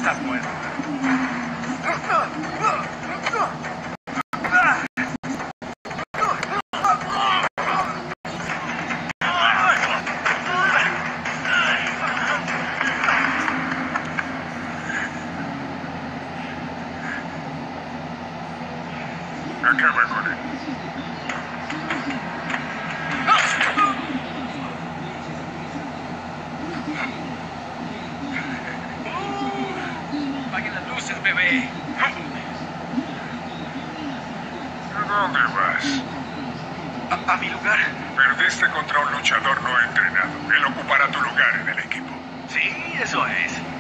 Estás muerto. Acaba con él. Apaguen las luces, bebé. ¿A dónde vas? A mi lugar. Perdiste contra un luchador no entrenado. Él ocupará tu lugar en el equipo. Sí, eso es.